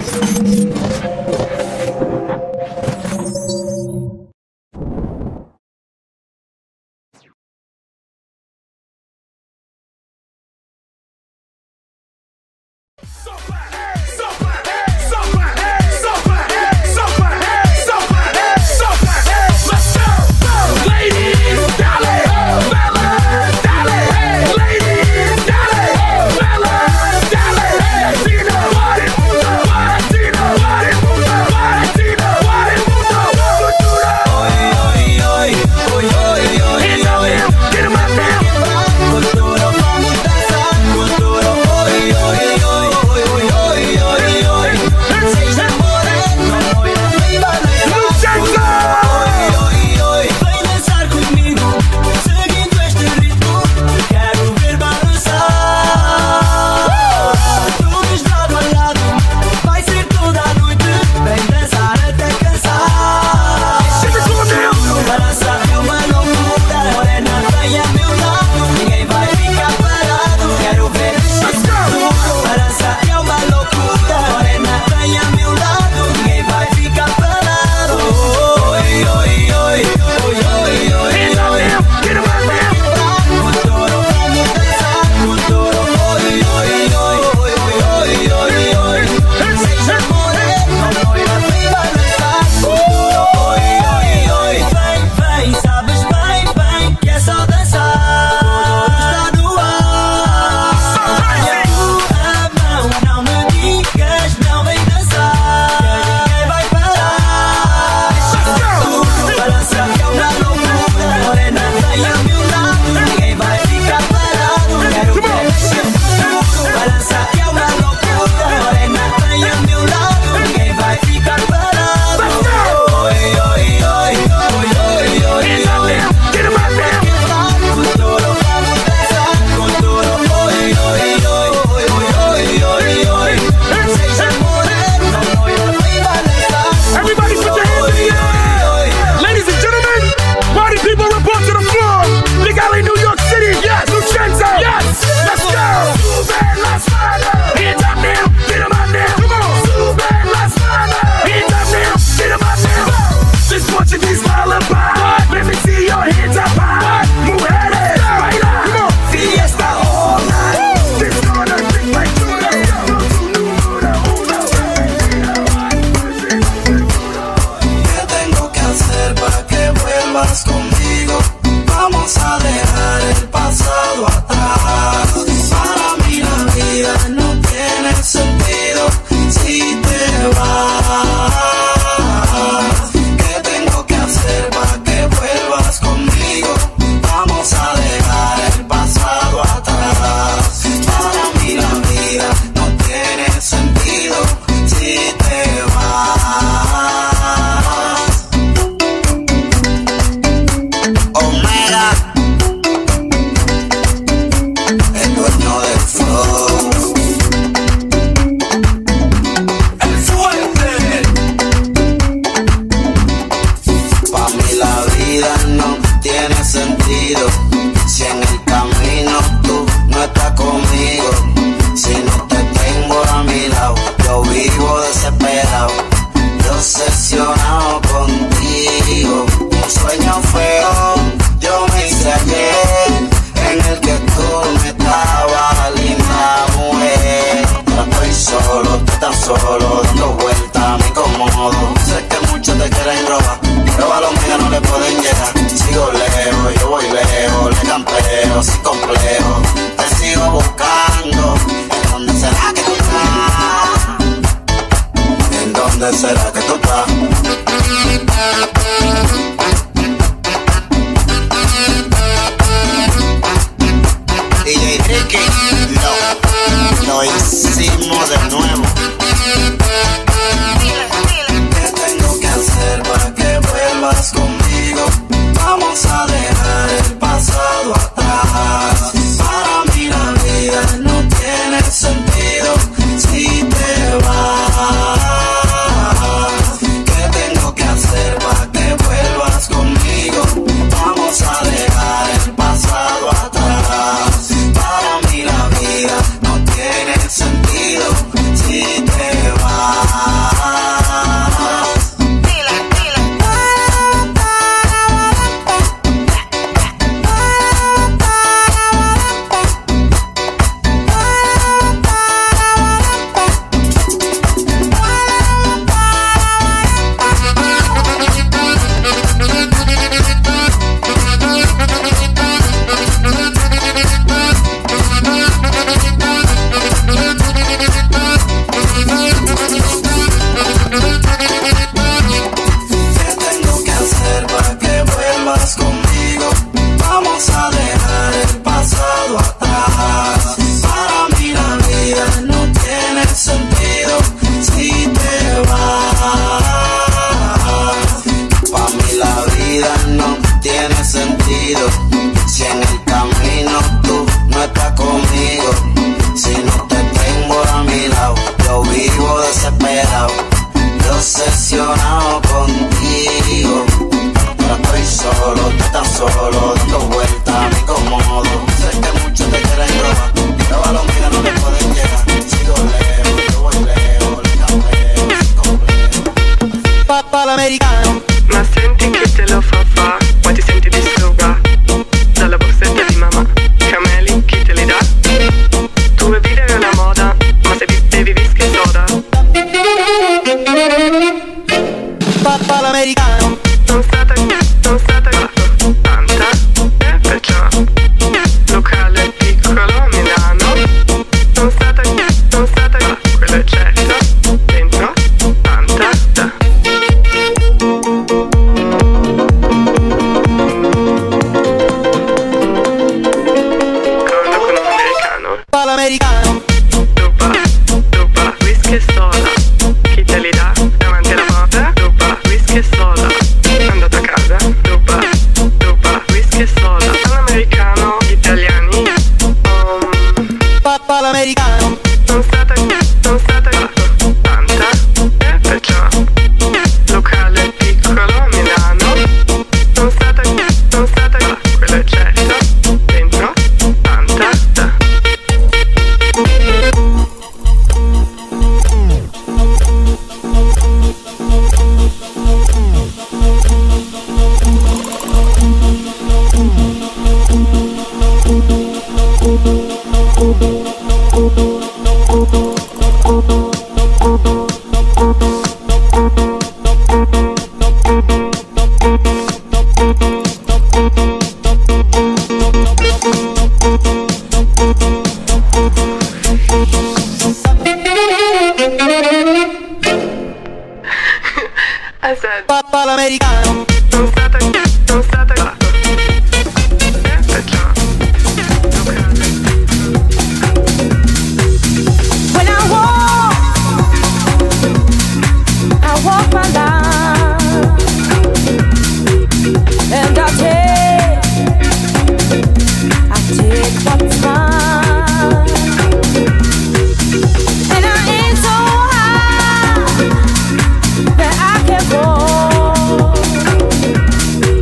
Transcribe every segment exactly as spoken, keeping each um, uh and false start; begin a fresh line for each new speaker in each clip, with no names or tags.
¿Qué tengo que hacer para que vuelvas? estás conmigo. Si no te tengo a mi lado, yo vivo desesperado, obsesionado contigo. Ahora estoy solo, tú tan solo, dando vueltas a mi comodo. Sé que muchos te quieren robar, pero a los míos no me pueden llegar. Sigo lejos, yo voy lejos, le campeo, sin complejo.
Papà l'americano.
Ma senti che te lo fa fa, poi ti senti distrugga dalla borsetta di mamma. Cameli, chi te li dà? Tu vuoi vivere alla moda, ma se bevi whisky e soda.
Papà l'americano.
Non state, non state tanta, e perciò locale piccolo Milano. Non state, non state quello è certo, dentro tanta da. Corro con un americano.
Papà l'americano.
Ruba, ruba, whisky e soda. Chi te li dà? Davanti alla porta. Ruba, whisky e soda. Andato a casa. Ruba, ruba, whisky e soda. All'americano, gli italiani. Um,
Papà l'americano.
non state, non state tanta, e perciò locale piccolo Milano. Non state, non state quello è certo, dentro tanta da. I said,
Papà l'americano.
non state, non state e perciò locale.
When I walk, I walk my line, and I take, I take what's mine, and I aim so high that I can fall.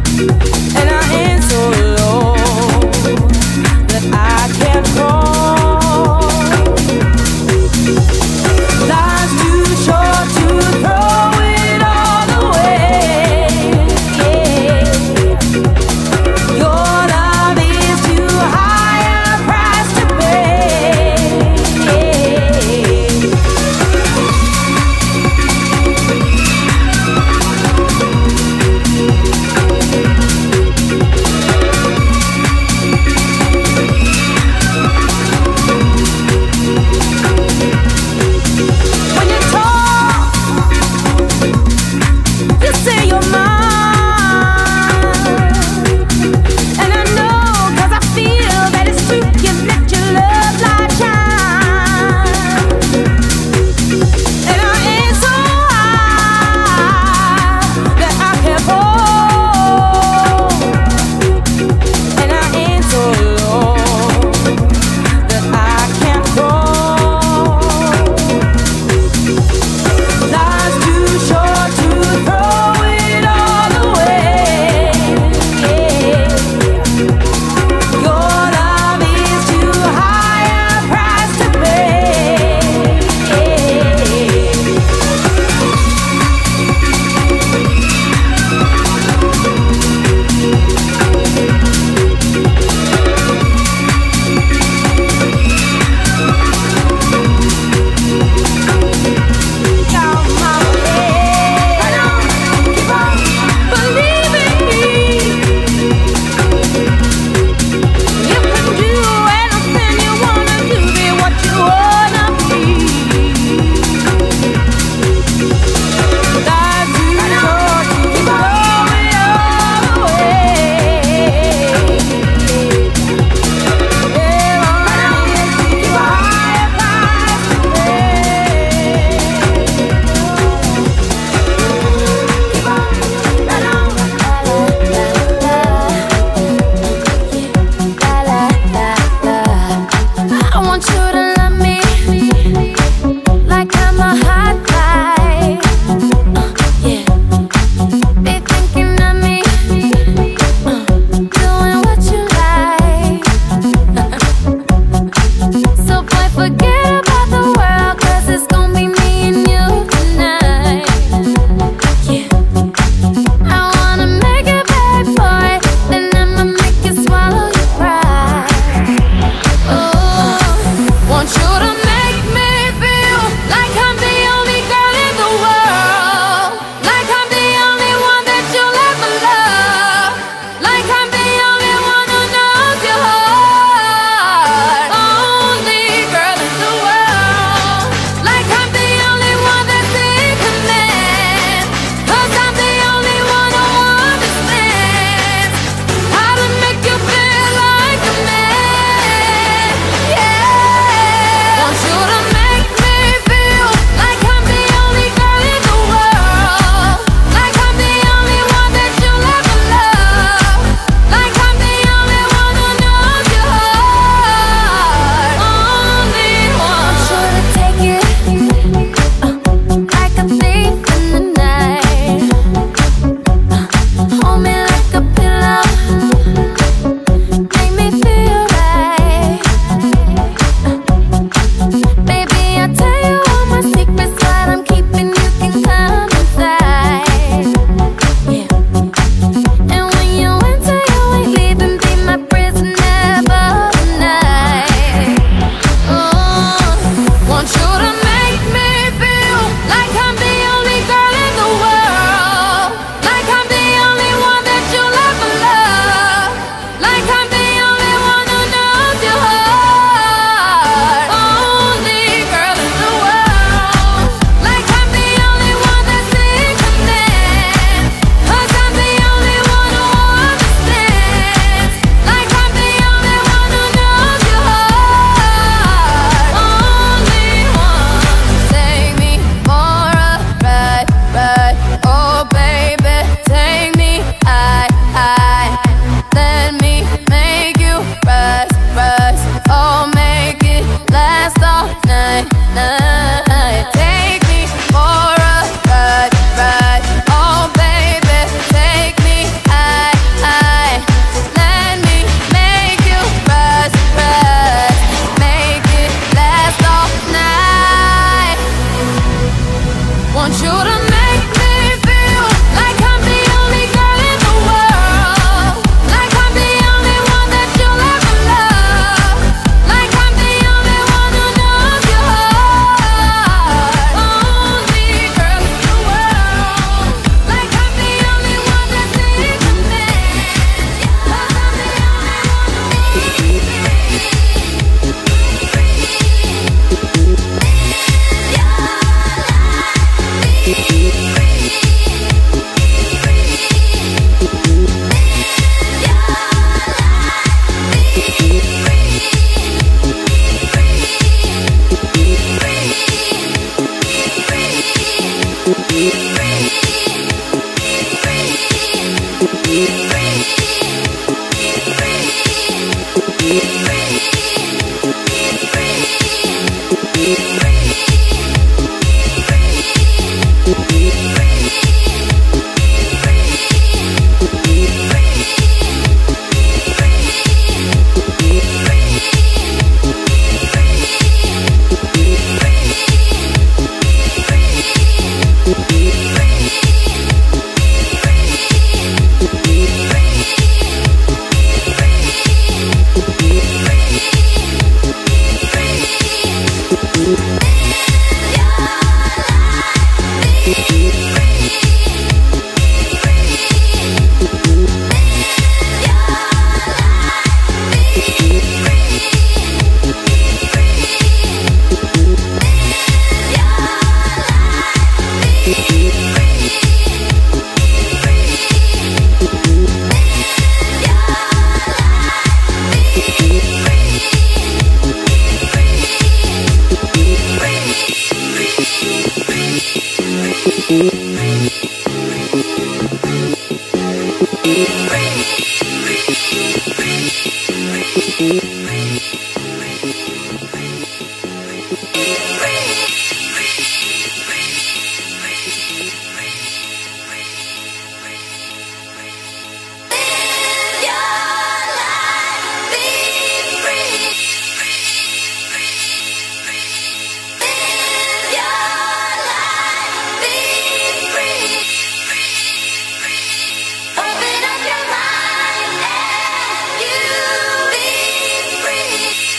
Open up your mind and you be free.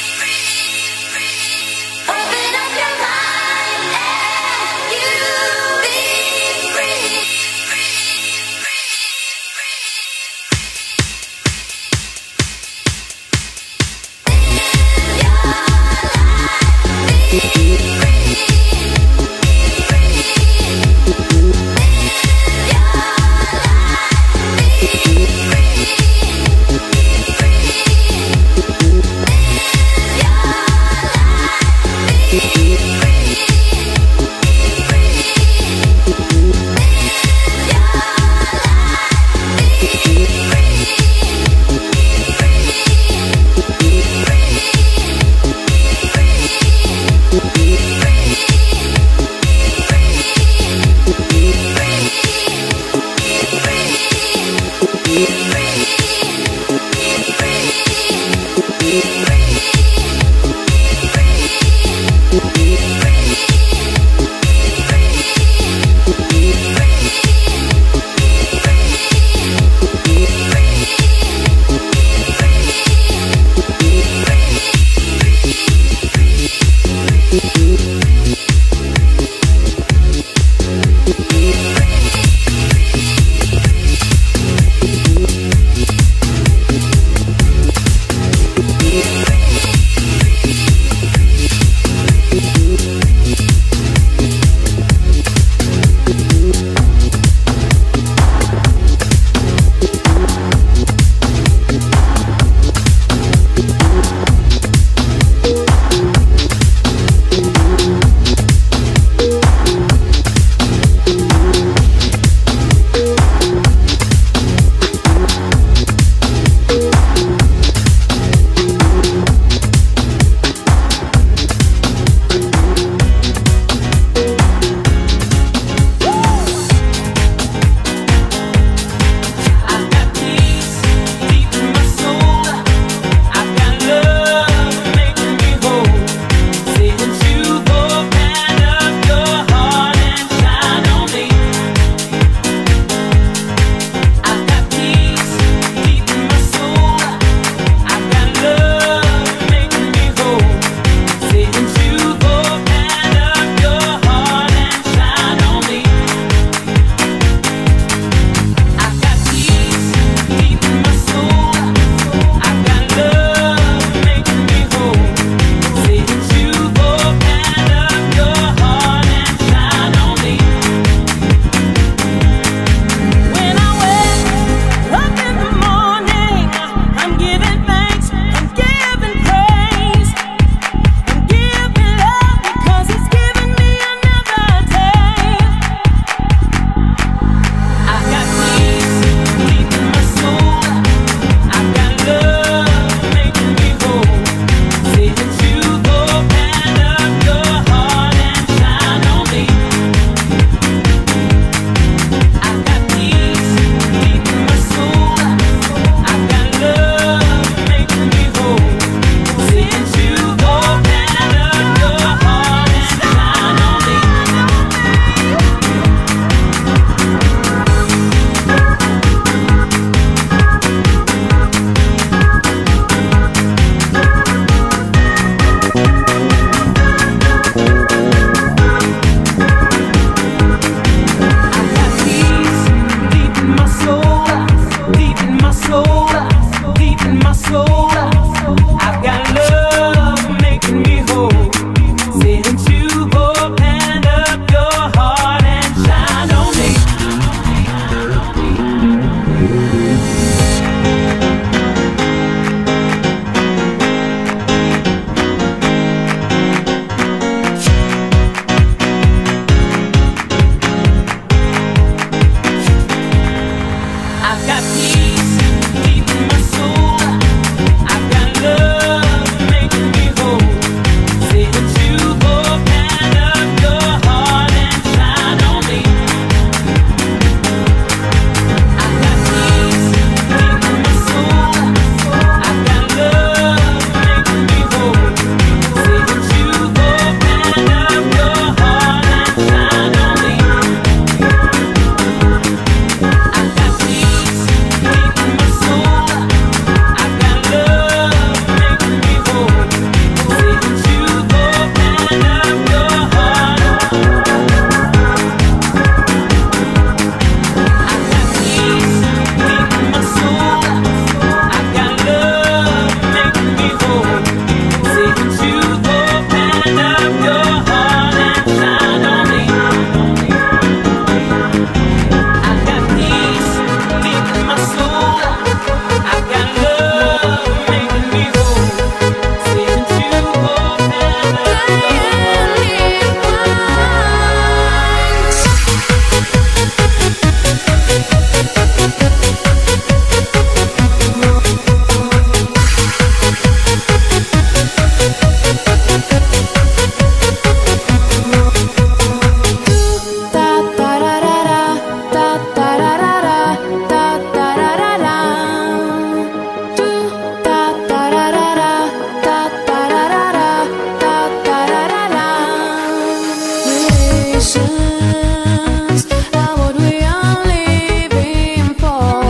Relations are what we are living for.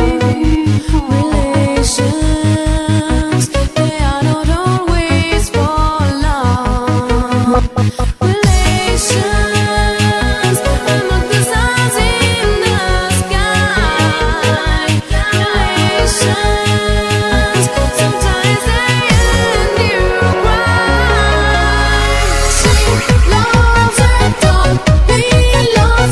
Relations, they are not always for long. Relations are not the stars in the sky. Relations, sometimes they end you cry. She loves her dog, he loves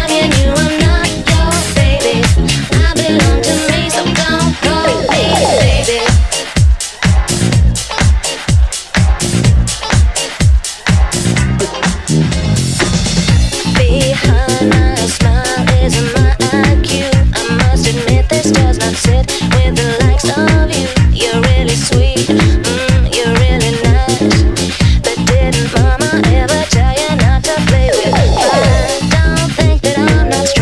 Mama ever tell you not to play with fire? Don't think that I'm not strong.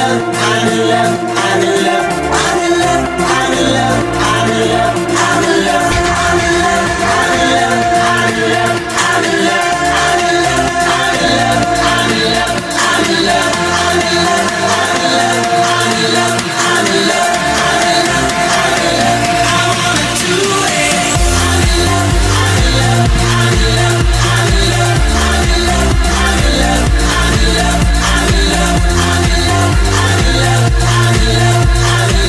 I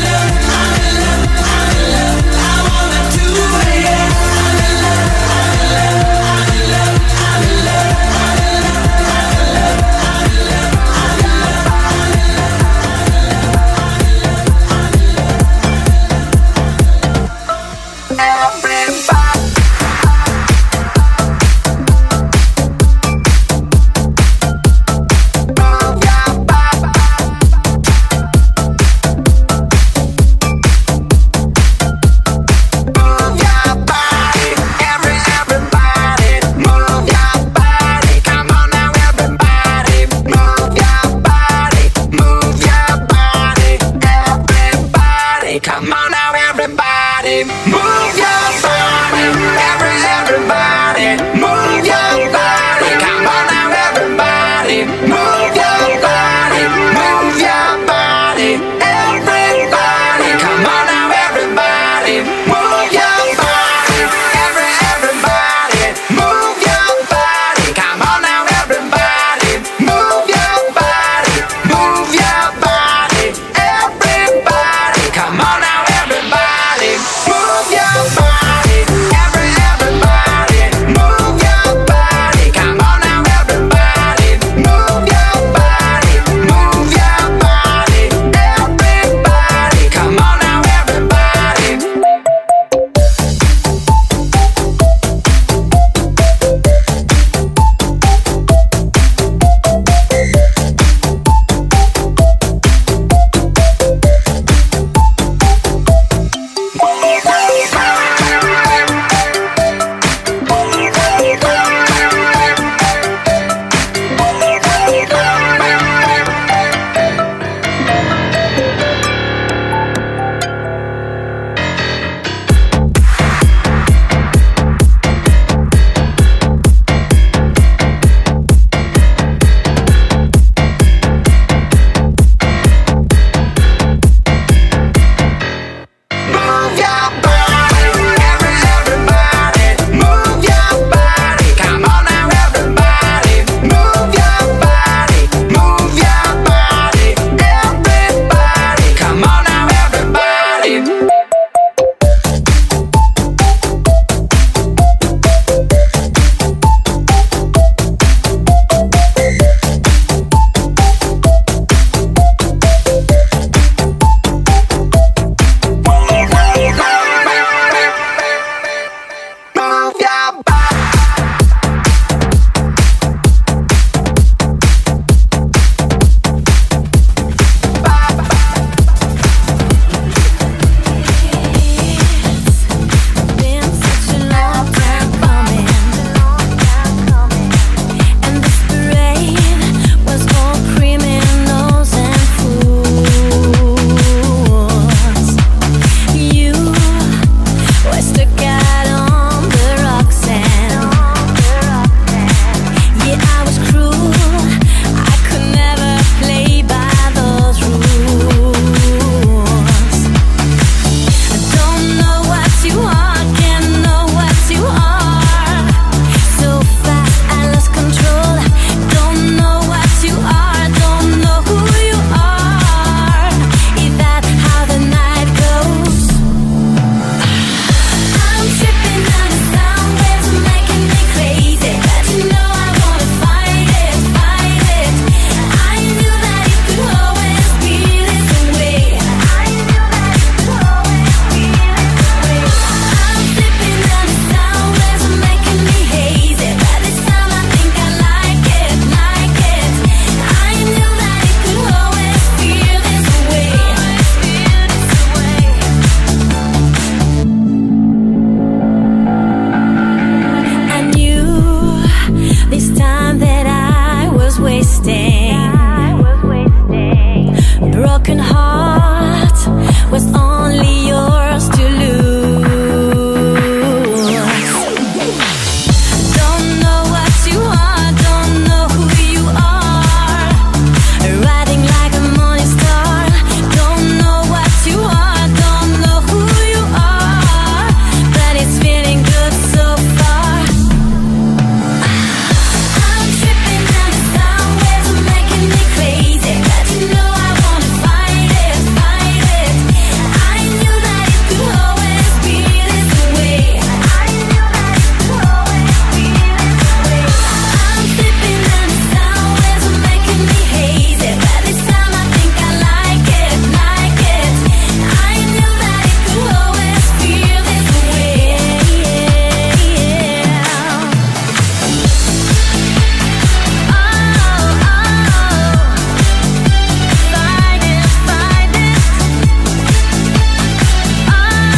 broken heart was only yours to lose. Don't know what you are, don't know who you are, riding like a morning star. Don't know what you are, don't know who you are, but it's feeling good so far. I'm tripping down the sound waves are making me crazy, but you know I wanna fight it, fight it. I knew that it could always be this way. I knew that it could always be this way. I'm tripping down the sound waves are making me hazy, but this time I think I like it, like it. I knew that it could always feel this way. Oh, oh, fight it, fight it. Oh,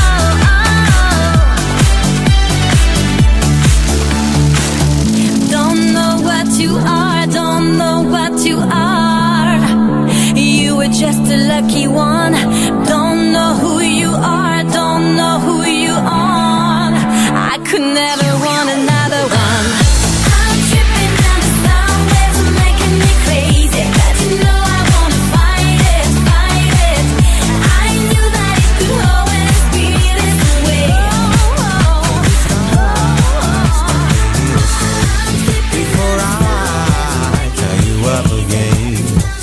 oh. Don't know what you are, don't know what you are. You were just a lucky one. Don't know who you are, don't know who you are. I could never want another one. I'm tripping down the sound waves are making me crazy, but you know I wanna fight it, fight it. I knew that it could always be this way.
Before I tell you up again,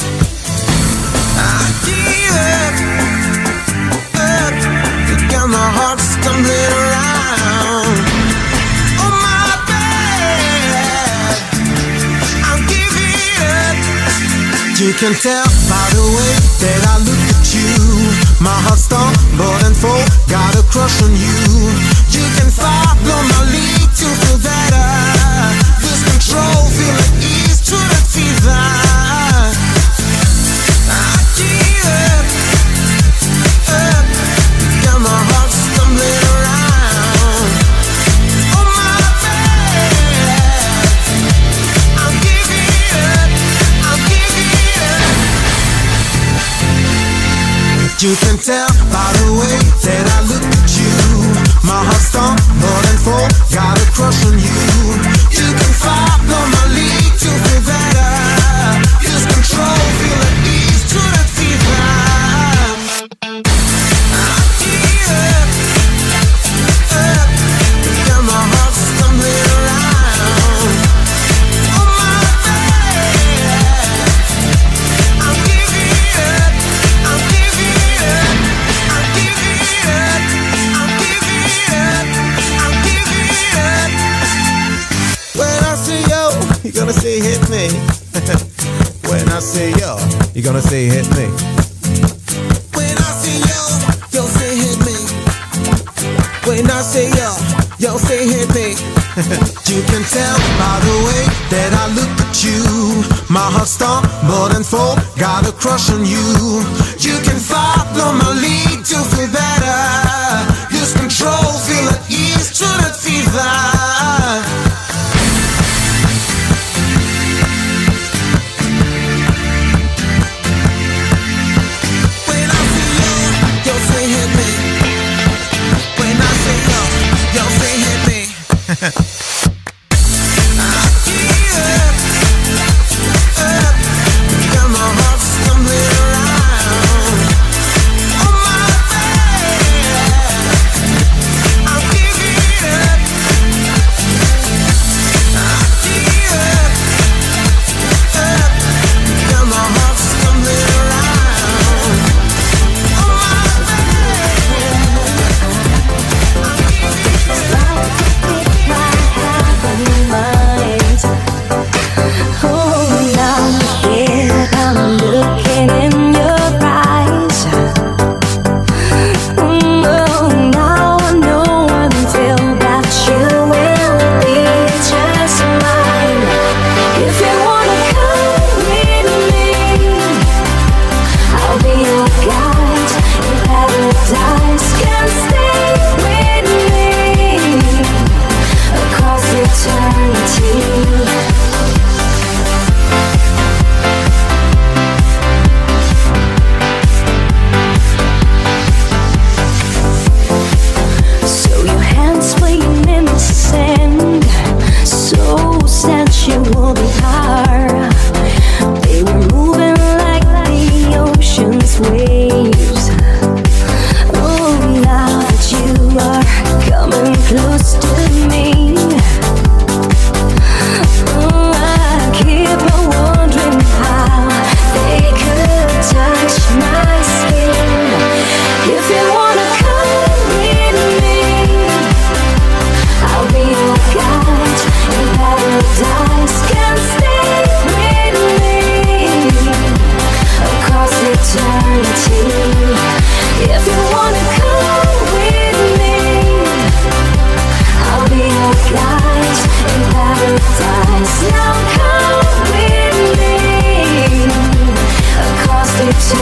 I give up, up. You got my heart stumbling around. Oh my bad, I'm giving up. You can tell by the way that I look at you. My heart stumbled and fall, got a crush on you. You can follow my lead to feel better. Lose control, feel at ease to the fever. I give up, up. Got my heart stumbling around. Oh my bad, I'm giving up, I'm giving up. You can tell by the way that I look at you. My heart stumbled and fall, got a crush on you. You can follow my lead to feel better. Lose control, feel at ease to the fever. I give up, up. Got my heart stumbling around. Oh my bad, I'm giving up, I'm giving up, I'm giving up, I'm giving up, I'm giving up. When I say yo, you're gonna say hit me. When I say yo, you're gonna say hit me. When I say yo, yo say hit me. When I say yo, yo say hit me. You can tell by the way that I look at you. My heart stumbled and fall, got a crush on you. You can follow my lead to feel better. Lose control, feel at ease to that fever. When I say yo, yo say hit me. When I say yo, yo say hit me. I give up, up. Got my heart stumbling around.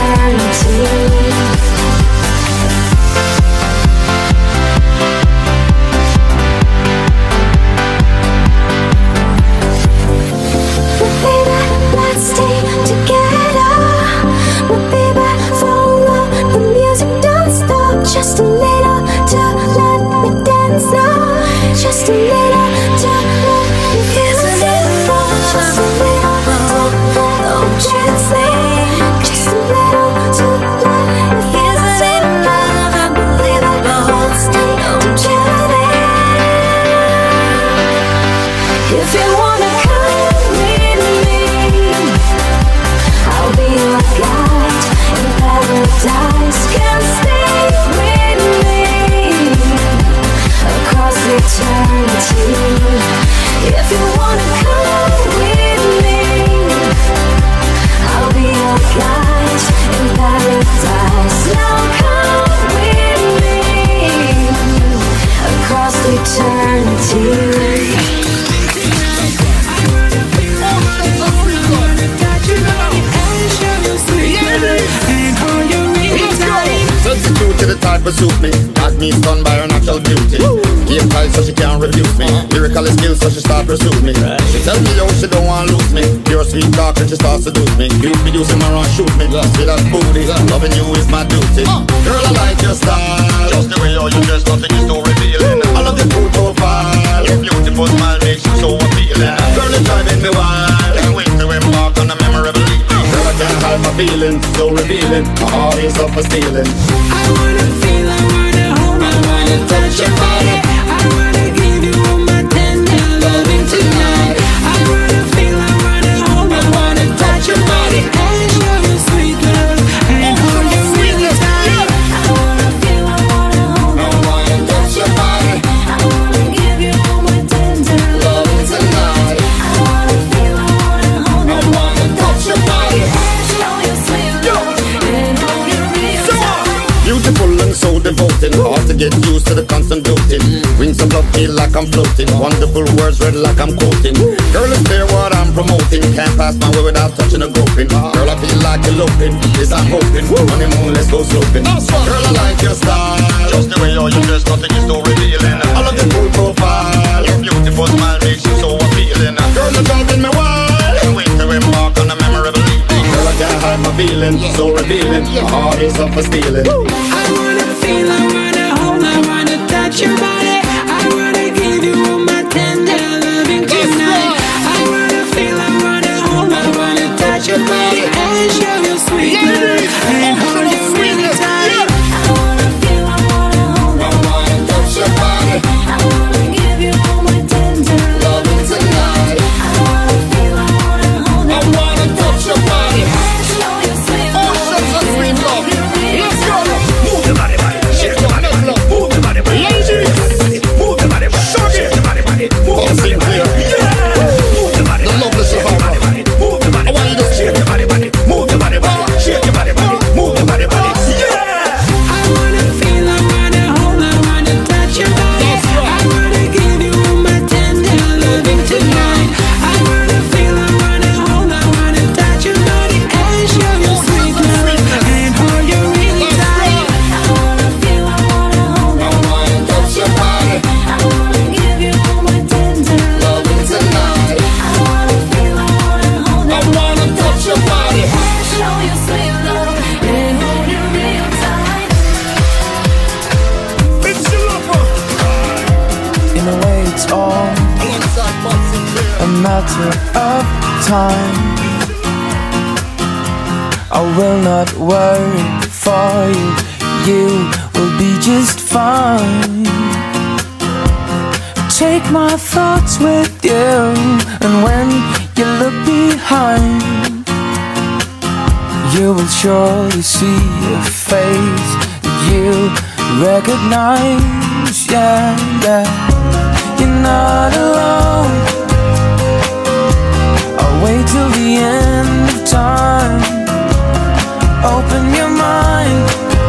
eternity. Just a little to let me dance now. Just a little to let me feel it. Just a little to don't you think? Just a little to let me feel it. Unbelievable, don't you think? If you wanna come with me, I'll be your guide in paradise. Can't stay eternity. If you wanna come with me, I'll be your guide in paradise. Now come with me across eternity.
Substitute to the type of suit me. Got me stunned by her natural beauty. Game tight so she can't refuse me. Lyrical skills so she start pursue me. She tell me yo she don't want lose me. Pure sweet talk and she start seduce me. You be using my run shoot me. See that booty, loving you is my duty. Girl I like your style, just the way you you dress, nothing is so revealing. I love your cool profile, your beautiful smile makes you so appealing. Girl it's driving me wild, can't wait to embark on a memorable evening. Girl I can't hide my feelings, so revealing. My heart is up for stealing.
I wanna feel, I wanna hold, I wanna touch your body. I wanna give you all my tender loving tonight. I wanna feel, I wanna hold, I wanna touch your body and show you sweet love and hold you really tight.
I wanna feel, I wanna hold, I wanna touch your body. I wanna give you all my tender loving tonight. I wanna feel, I wanna hold, I wanna touch your body and show you sweet love and hold you real tight.
Beautiful and so devoted, hard to get used to the constant doting. Wings of love feel like I'm floating. Wonderful words read like I'm quoting. Girl, it's clear what I'm promoting. Can't pass my way without touching a groping. Girl, I feel like eloping. This I'm hoping. Honeymoon, let's go sloping. Girl, I like your style, just the way you you dress, nothing is so revealing. I love your cool profile, your beautiful smile makes you so appealing. Girl, you're driving me wild, can't wait to embark on a memorable evening. Girl, I can't hide my feelings, so revealing. My heart is up for stealing.
I wanna feel, I wanna hold, I wanna touch your body. I wanna give you all my tender loving tonight. I wanna feel, I wanna hold, I wanna touch your body and show you sweet love and hold you really tight.
I wanna feel, I wanna hold, I wanna touch your body. I wanna give you all my tender loving tonight. I wanna feel, I wanna hold, I wanna touch your body and show you sweet love and hold you real tight.
Move your body, body, shake your body, body, move your body, body, move your body, body, shake your body, body, move your body, body, yeah, move your body, move your body, body, move your body, body, shake your body, body, move your body, body, shake your body, body, move your body, body, yeah.
I wanna feel, I wanna hold, I wanna touch your body. I wanna give you all my tender loving tonight. I wanna feel, I wanna hold, I wanna touch your body and show you sweet love and hold you really tight.
I wanna feel, I wanna hold, I wanna touch your body. I wanna give you all my tender loving tonight. I wanna feel, I wanna hold, I wanna touch your body and show you sweet love and hold you real tight.
It's your lover.
In a way it's all a matter of time. I will not worry for you, you will be just fine. Take my thoughts with you, and when you look behind, you will surely see a face that you recognize. Yeah, yeah, you're not alone. I'll wait till the end of time. Open your mind,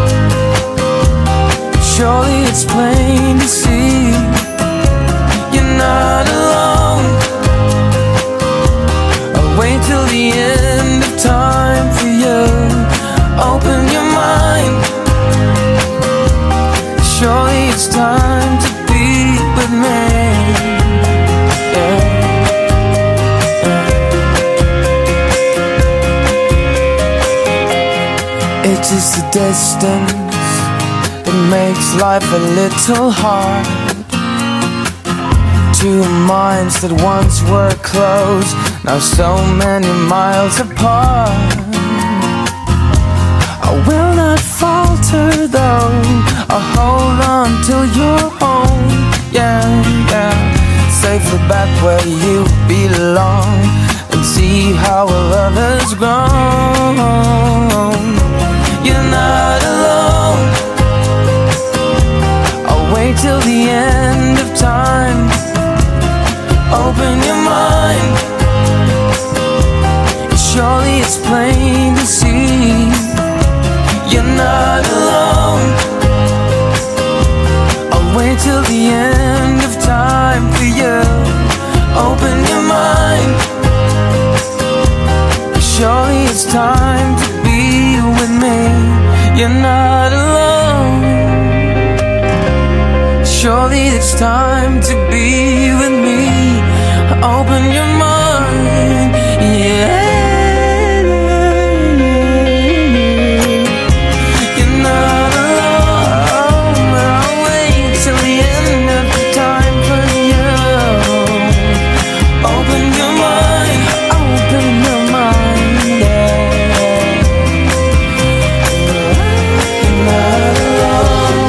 surely it's plain to see. You're not alone. I'll wait till the end of time for you. It is the distance that makes life a little hard. Two minds that once were close, now so many miles apart. I will not falter though, I'll hold on till you're home. Yeah, yeah, safely back where you belong, and see how our love has grown. You're not alone, I'll wait till the end of time. Open your mind, surely it's plain to see. You're not alone, I'll wait till the end of time for you. Open your mind, surely it's time to be with me. You're not alone, surely it's time to be with me. Open your mind, yeah. You're not alone, I'll wait till the end of the time for you. Open your mind, open your mind, yeah. You're not alone.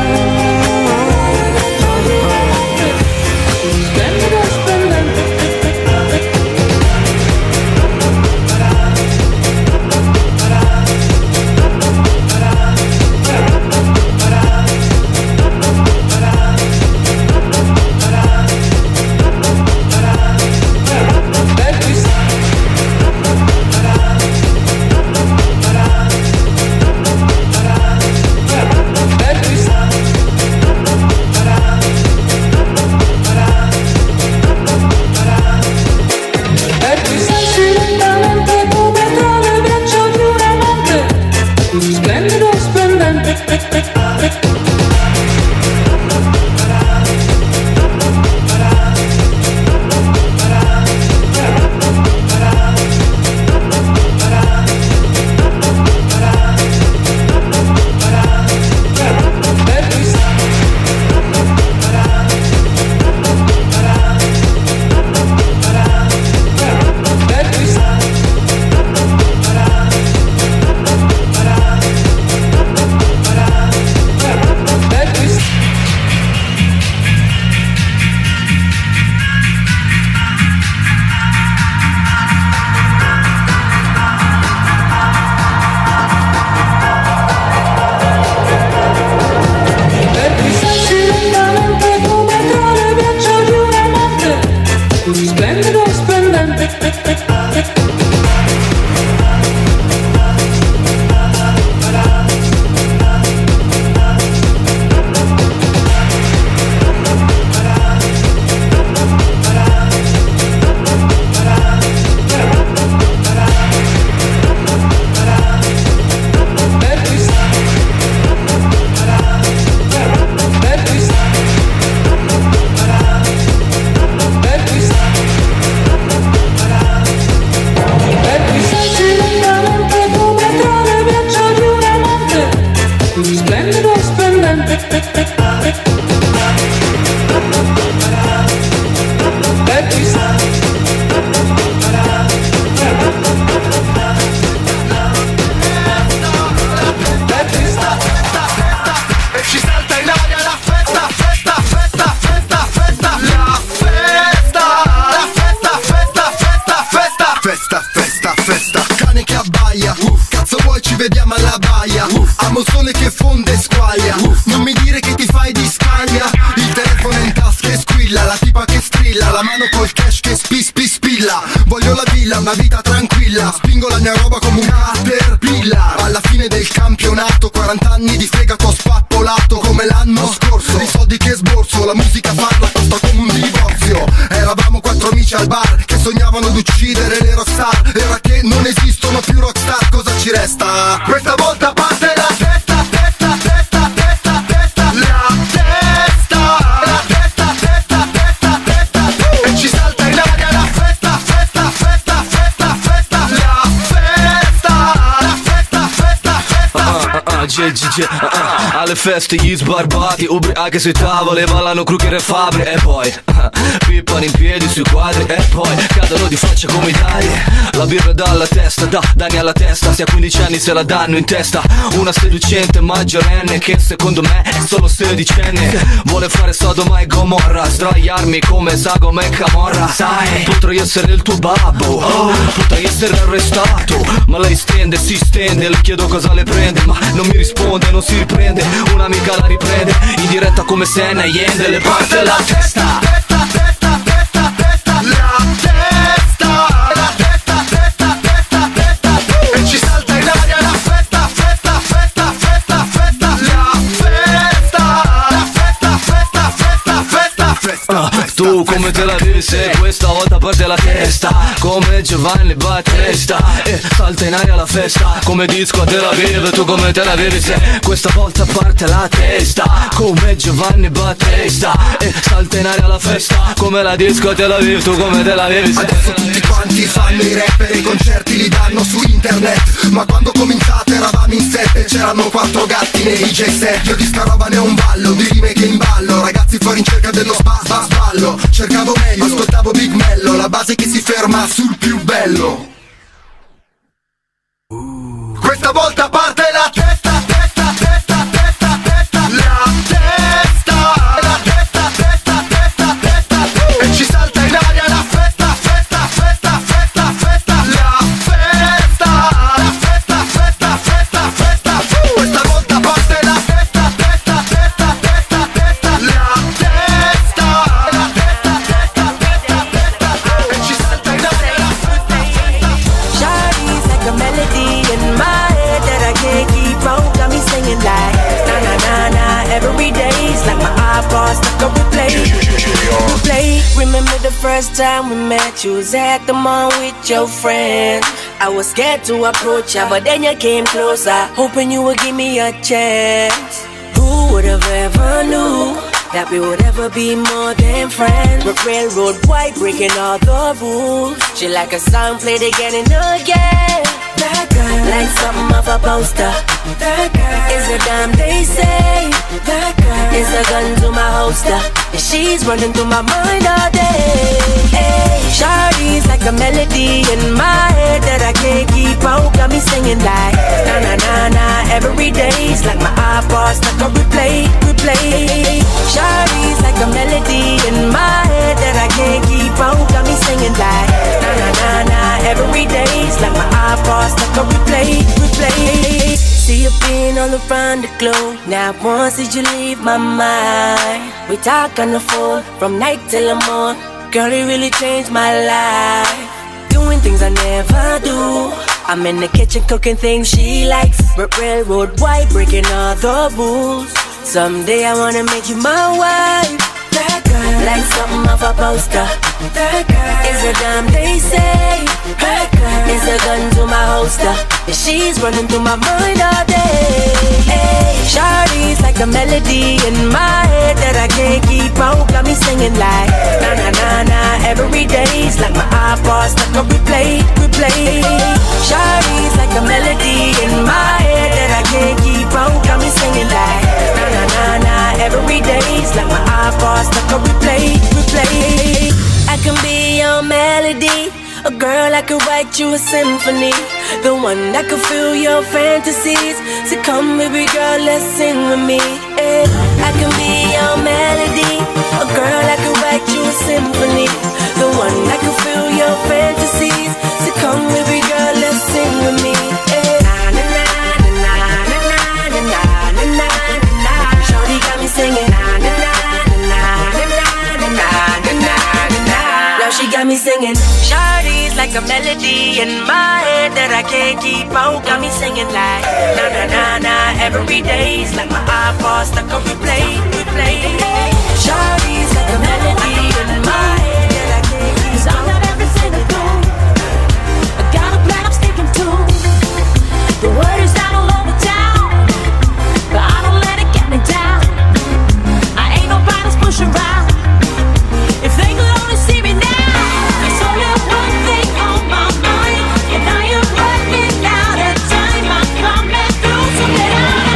Amo il sole che fonde e squaglia. Non mi dire che ti fai di Scania. Il telefono in tasca e squilla. La tipa che strilla, la mano col cash che spi spi spilla. Voglio la villa, una vita tranquilla. Spingo la mia roba come un caterpillar. Alla fine del campionato, quaranta anni di fegato spappolato come l'anno scorso. I soldi che sborso, la musica farla costa come un divorzio. Eravamo quattro amici al bar che sognavano di uccidere le rockstar. Ora che non esistono più rockstar, cosa ci resta? Questa volta parte la testa, testa, testa, testa, testa. La testa, la testa, testa, testa, testa. E ci salta in aria la festa, festa, festa, festa, festa. La festa, la festa, festa, festa.
uh, G G G, uh, uh. Alle feste gli sbarbati, ubriachi sui tavoli, ballano Kruger e Fabri. E poi uh, pippano in piedi sui quadri. E poi cadono di faccia come i dadi. La birra dalla testa, da danni alla testa. Se a quindici anni se la danno in testa. Una seducente maggiorenne che secondo me è solo sedicenne. Vuole fare Sodoma e Gomorra, sdraiarmi come Sagoma e Camorra. Sai, potrei essere il tuo babbo, oh, potrei essere arrestato. Ma lei stende, si stende, le chiedo cosa le prende, ma non mi risponde, non si riprende. Un'amica la riprende, in diretta come Senna e Yende. Le parte la testa,
testa, testa, testa, testa, la testa, la testa, testa, testa, testa, e ci salta in aria la festa, festa, festa, festa, festa, la festa, la festa, festa, festa, festa, festa.
Uh, tu come te la vivi se questa volta parte la testa? Come Giovanni Battista e salta in aria la festa. Come disco a Tel Aviv, tu come te la vivi se questa volta parte la testa? Come Giovanni Battista e salta in aria la festa. Come la disco a Tel Aviv, tu come te la vivi se
adesso tutti quanti fanno i rapper e i concerti li danno su internet. Ma quando cominciate eravamo in sette, c'erano quattro gatti nei D J set. Io di sta roba ne ho un ballo, di rime che in ballo. Ragazzi fuori in cerca dello spa, spa, sballo. Cercavo meglio, ascoltavo Big Mello, la base che si ferma sul più bello. Questa volta parte la testa, testa, testa, testa, testa, la testa, la testa, testa, testa, testa, e ci salta in aria la festa, festa, festa, festa, festa, la festa, la festa, festa, festa, festa. Questa volta parte la testa, testa, testa, testa, testa, la testa, la testa, testa, testa, testa, e ci salta in aria la festa, festa.
Shawty's like a melody in my head that I can't keep out. Got me singing like na na na na every day's like my iPod stuck on replay. Replay. Remember the first time we met? You was at the mall with your friend. I was scared to approach ya, but then you came closer, hoping you would give me a chance. Who would have ever knew that we would ever be more than friends? We're railroad white, breaking all the rules. She like a song played again and again. That girl, like something off a poster. That girl is a dime they say. That girl is a gun to my holster, and she's running through my mind all day. Hey, Shawty's like a melody in my head that I can't keep out. Got me singing like na na na na every day's like my iPod stuck on replay, replay. Shawty's like a melody in my head that I can't keep out. Got me singing like na na na na every day's like my iPod stuck on replay, replay. See you being all around the globe. Not once did you leave my mind. We talk on the phone from night till the morning. Girl, it really changed my life. Doing things I never do. I'm in the kitchen cooking things she likes. We're railroad white, breaking all the rules. Someday I wanna make you my wife. That girl, like something off a poster. That girl is a dime they say. That girl is a gun to my holster, and she's running through my mind all day. Hey, Shawty's like a melody in my head that I can't keep out. Got me singing like na na na na every day's like my iPod stuck on replay, replay. Shawty's like a melody in my head that I can't keep out. Got me singing like na na na na every day's like my iPod stuck on replay, replay. I can be your melody, a girl I could write you a symphony, the one that could fill your fantasies. So come baby girl, let's sing with me. Yeah. I can be your melody, a girl I could write you a symphony, the one that could fill your fantasies. So come baby girl, let's sing with me. Yeah. Na na na na na na na na na na na. Shawty got me singing na na na na na na na na na. Now she got me singing. Shawty's like a melody in my head that I can't keep out. Got me singing like na na na na every day's like my iPod stuck on replay, replay. Shawty's like a melody in my head that I can't keep out. 'Cause I'm not every single thing. I got a plan I'm sticking to. The word is out all over town, but I don't let it get me down. I ain't nobody's push around. If they could only see me now, there's only one thing on my mind, and I am running out of time. I'm coming through, so let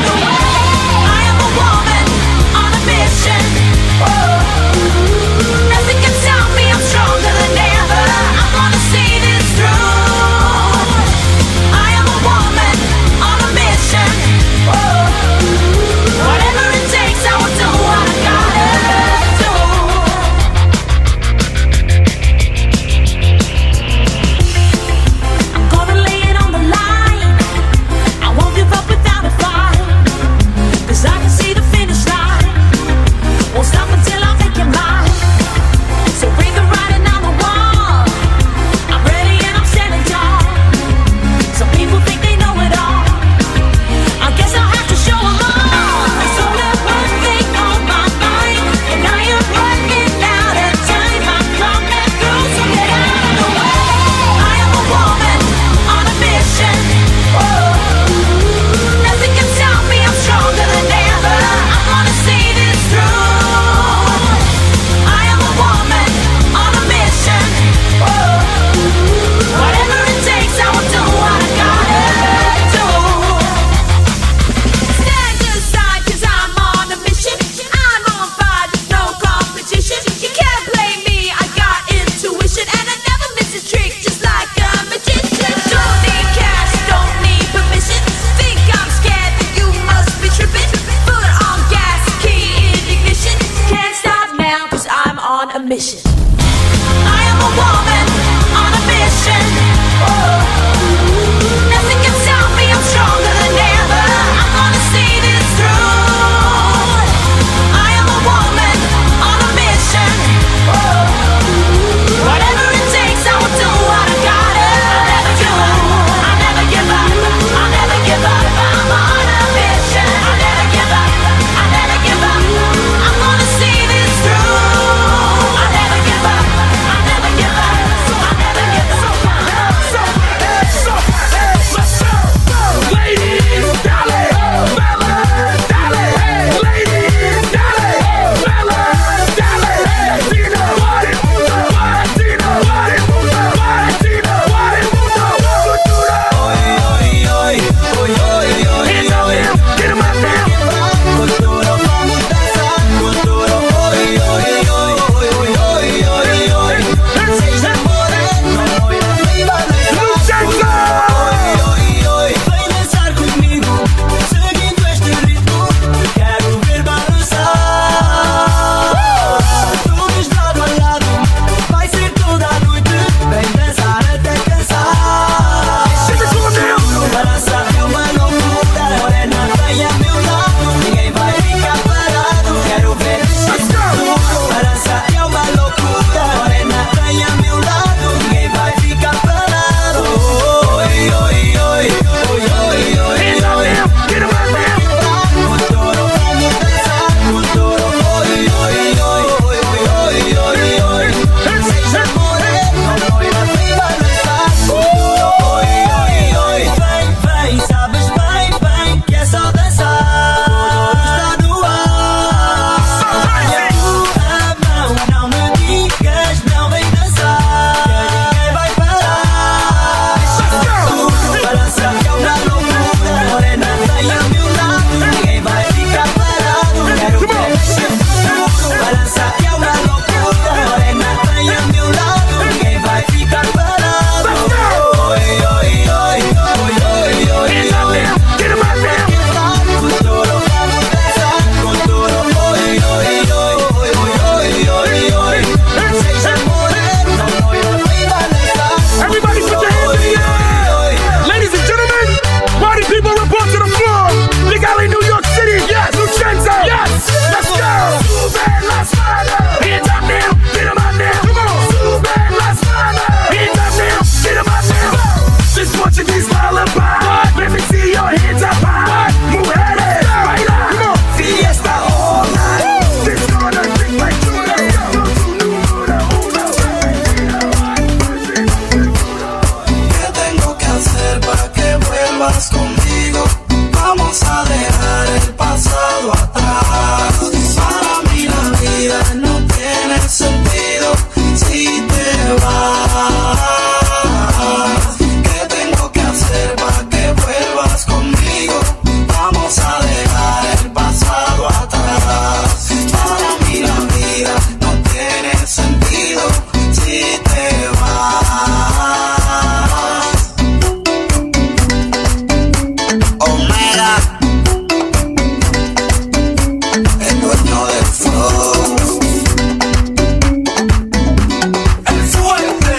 mission. I am a woman on a mission. Oh. Nothing can stop me, I'm stronger than ever. I'm gonna see this through. I am a woman on a mission. Oh. Whatever it takes, I will do what I gotta. I'll never give up, I'll never give up, I'll never give up. I'm on a mission. I'll never give up, I'll never give up. I'm gonna see this through. I'll never give up, I'll never give up, I'll never give up.
Ladies, dale, fellas, dale, ladies, dale, fellas, dale, Latino, body, mundo, Latino, body, mundo, Latino, body, mundo, futuro. Oi, oi, oi, oi, oi, oi, oi, get him out now. Futuro, vamos dançar, futuro, oi, oi, oi, oi, oi, oi, oi, seja moreno, loira, viva Lucenzo. Oi, oi, oi, vem dançar comigo, seguindo este ritmo, quero ver balançar. Todos lado a lado, vai ser toda a noite, vem dançar até cansar. Balança é uma loucura, morena vem a meu lado, ninguém vai ficar parado, quero ver este duro. Balança é uma loucura, morena vem a meu lado, ninguém vai ficar parado. Oi, oi, oi, oi, oi, oi, oi. Futuro, vamos dançar, futuro, oi, oi, oi, oi, oi, oi, oi. Seja moreno, loira, vem balançar, futuro, oi, oi, oi. Vem, vem, sabes bem, bem, que é só dançar. Está no ar. Olha a mão, não me digas, não vem dançar, que ninguém vai parar. Tudo balança que é uma loucura, morena vem a meu lado, ninguém vai ficar parado, quero ver este futuro. Balança que é uma loucura, morena vem a meu lado, ninguém vai ficar parado. Oi, oi, oi, oi, oi, oi, oi. Futuro, vamos dançar, futuro, oi, oi, oi, oi, oi, oi, oi. Seja moreno, loira, vem balançar.
Everybody put your hands in the air. Ladies and gentlemen, party people report to the floor. Legally New York City, yes. Lucenzo, yes. Let's go. Sube las manos. Hands up now, get 'em out now. Come on. Sube las manos. Hands up now, get 'em out now. This Portuguese lullaby. Let me see your hands up high. Mujeres, baila. Come on. Fiesta all night. This gonna drink like Judas. Go to número uno.
¿Qué tengo que hacer para que vuelvas conmigo? Vamos a dejar el pasado atrás. Para mí la vida no tiene sentido si te vas. ¿Qué tengo que hacer para que vuelvas conmigo? Vamos a dejar el pasado atrás. Para mí la vida no tiene sentido si te vas. Omega, el dueño del flow. El fuerte.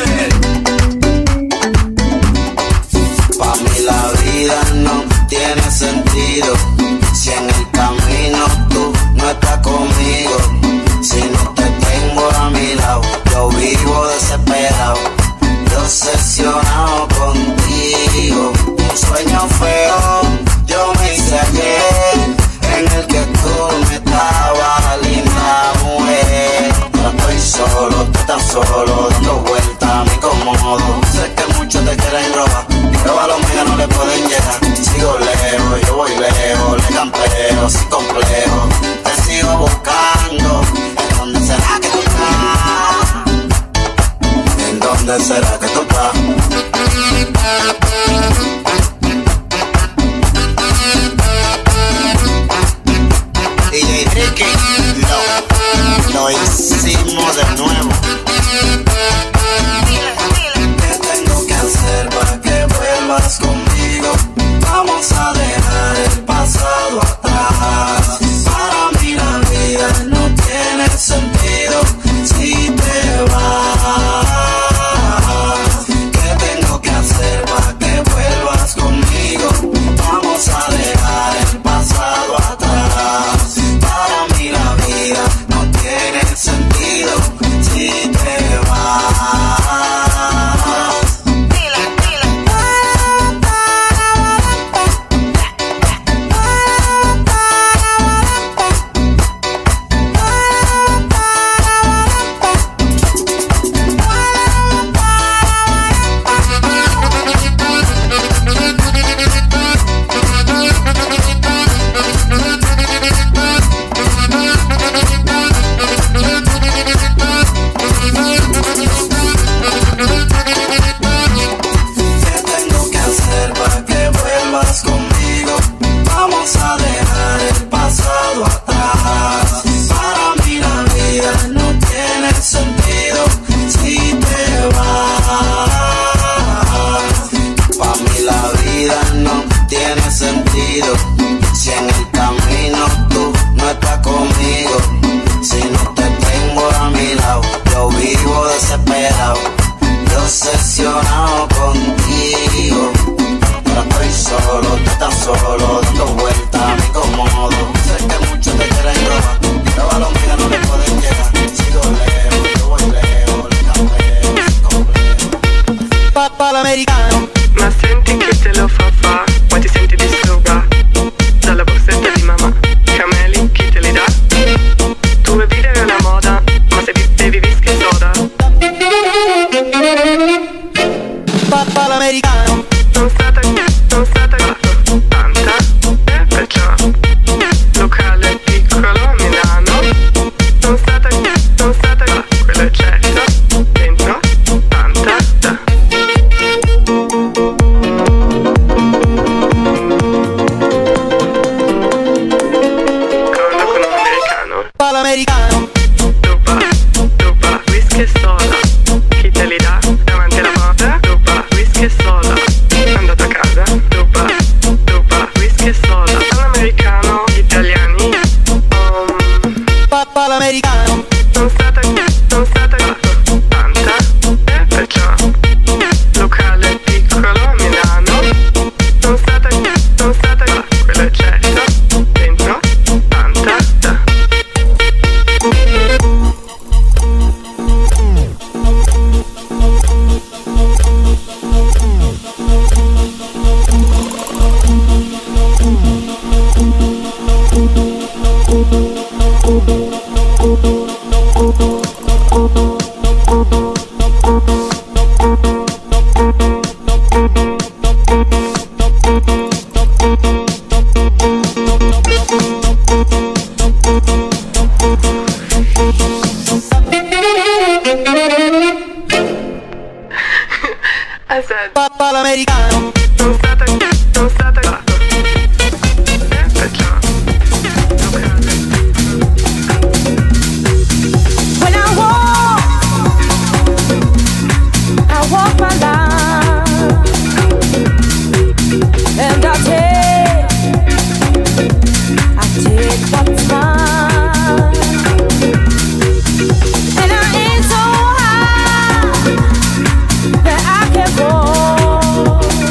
Pa' mí la vida no tiene sentido si en el camino tú no estás conmigo. Si no te tengo a mi lado, yo vivo desesperado, obsesionado contigo. Un sueño feo, yo me hice
americano.
Ruba, ruba, whisky e soda. Chi te li dà davanti alla porta? Ruba, whisky e soda. Andate a casa. Ruba, ruba, whisky e soda. All'americano, gli italiani. Um,
Papà l'americano.
non state, non state tanta. E perciò, locale piccolo a Milano. Non state, non state, quello è certo. Dentro, tanta. I said,
Papà l'americano.
non state, non state e perciò, locale.
When I walk, I walk my life, and I take, I take what's mine, and I aim so high that I can fall.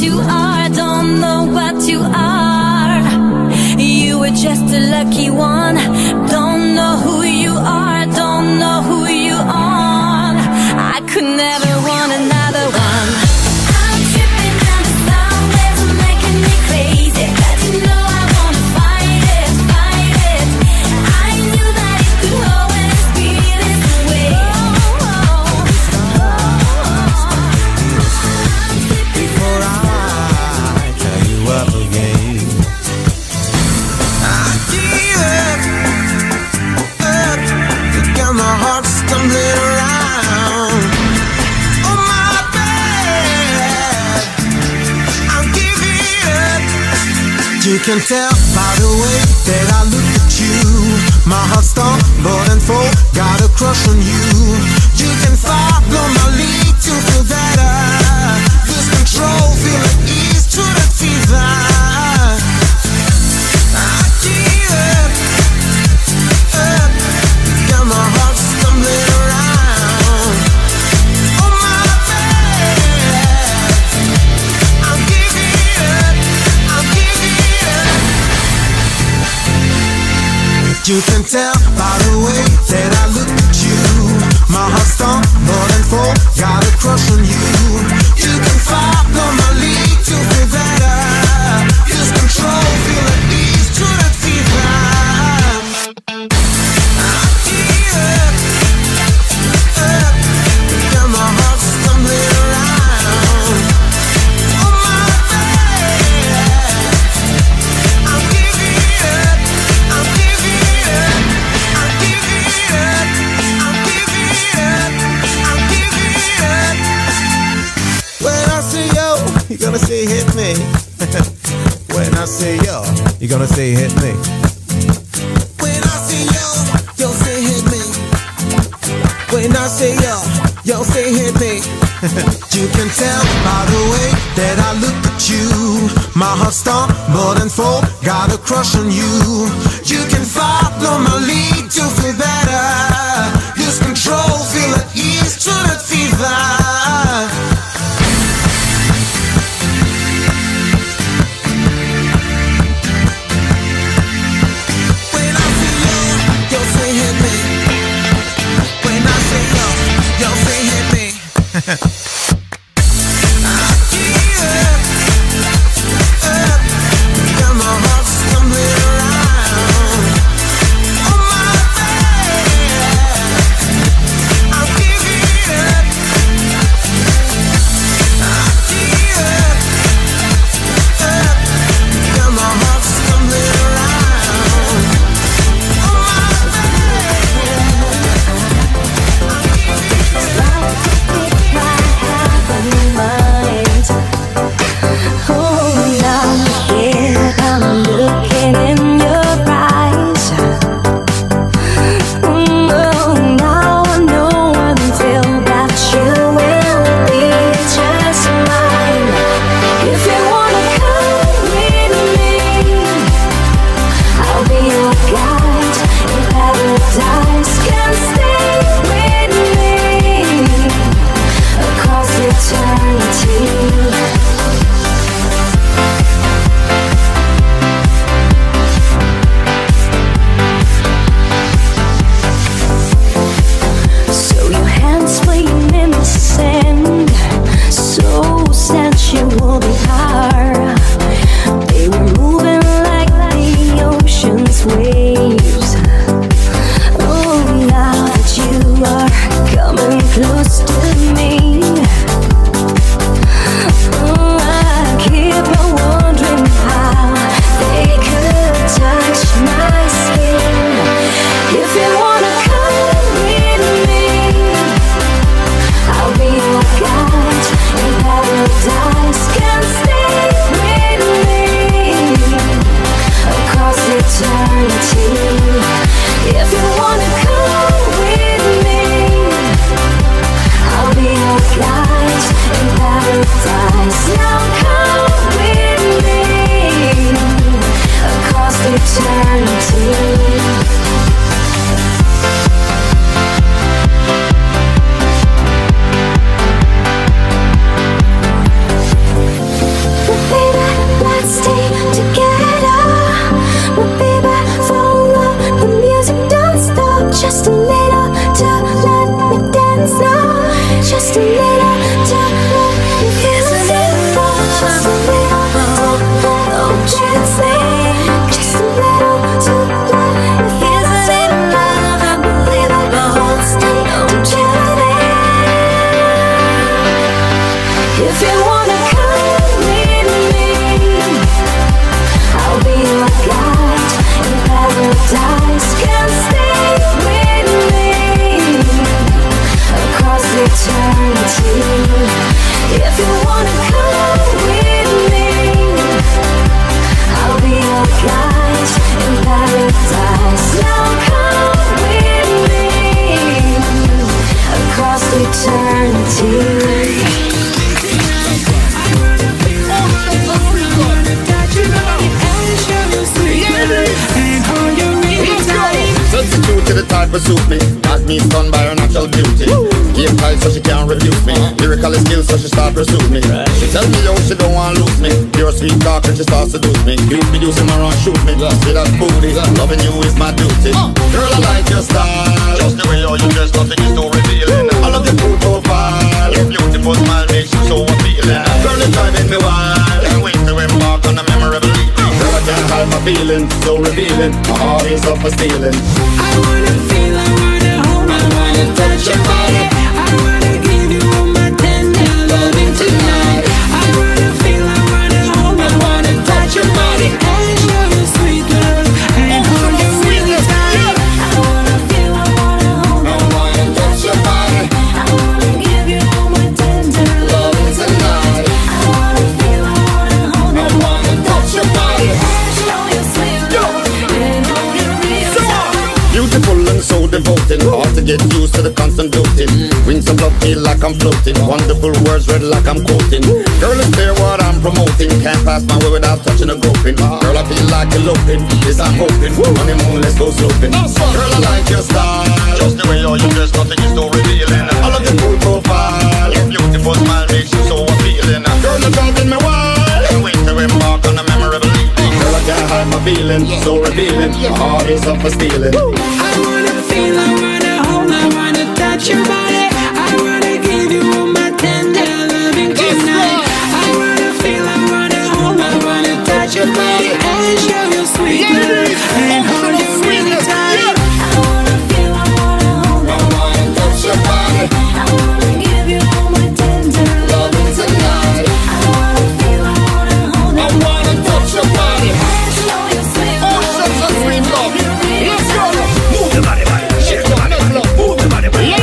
you are, don't know what you are. You were just a lucky one. Don't know who you are, don't know who you are. I could never want another one. I'm tripping down the soundwaves, making me crazy. But you know I wanna fight it, fight it. I knew that it could always be this way. Oh, oh, oh.
Before I tell you up again, I give up, up. You got my heart stumbling around. Oh my bad, I'm giving up. You can tell by the way that I look at you. My heart stumbled and fall, got a crush on you. You can follow my lead to feel better. Lose control, feel at ease to the fever. I give up, up. Got my heart stumbling around. Oh my bad, I'm giving up, I'm giving up. You can tell by the way that I look at you. My heart stumbled and fall, got a crush on you. You can follow my lead to feel better. Lose control, feel at ease to the fever. I give up, up. Got my heart stumbling around. Oh my bad, I'm giving up, I'm giving up, I'm giving up, I'm giving up, I'm giving up. When I say yo, you're gonna say hit me. When I say yo, you're gonna say hit me. When I say yo, yo say hit me. When I say yo, yo say hit me. You can tell by the way that I look at you. My heart stumbled and fall, got a crush on you. You can follow my lead to feel better. Lose control, feel at ease to the fever. When I say yo, yo say hit me. When I say yo, yo say hit me. I give up, up. Got my heart stumbling around. Oh my
If you wanna come with me, I'll be your guide in paradise. Can stay with me across eternity. If you wanna come with me, I'll be your guide in paradise. Now come with me across eternity.
Substitute to the type of suit me. Got me stunned by her natural beauty. Game tight so she can't refuse me. Lyrical skills so she start pursue me. She tell me yo she don't want lose me. Pure sweet talk and she starts seduce me. You be using my run shoot me. See that booty, loving you is my duty. Girl I like your style, just the way you you dress, nothing is too revealing. I love your cool profile, your beautiful smile makes you so appealing. Girl it's driving me wild, can't wait to embark on a memorable evening. Girl I can't hide my feelings, so revealing. My heart is up for stealing.
I wanna feel, I wanna hold, I wanna touch your body. I wanna give you all my tender loving tonight. I wanna feel, I wanna hold, I wanna touch your body and show you sweet love and hold you really tight.
I wanna feel, I wanna hold, I wanna touch your body. I wanna give you all my tender loving tonight. I wanna feel, I wanna hold, I wanna touch your body and show you sweet love and hold you real tight.
Beautiful and so devoted, hard to get used to the constant doting. Wings of love feel like I'm floating. Wonderful words read like I'm quoting. Girl, it's clear what I'm promoting. Can't pass my way without touching a groping. Girl, I feel like eloping. Yes, I'm hoping. Honeymoon, let's go sloping. Girl, I like your style, just the way you you dress, nothing is so revealing. I love your cool profile, your beautiful smile makes you so appealing. Girl, you're driving me wild, can't wait to embark on a memorable evening. Girl, I can't hide my feelings, so revealing. My heart is up for stealing.
I wanna feel, I wanna hold, I wanna touch your body. I wanna give you all my tender loving tonight. I wanna feel, I wanna hold, I wanna touch your body and show you sweet love and hold you really tight.
I wanna feel, I wanna hold, I wanna touch your body. I wanna give you all my tender loving tonight. I wanna feel, I wanna hold, I wanna touch your body and show you sweet love.
Sweet love.
Let's go.
Move your body, body, shake your body, body, move your body, body,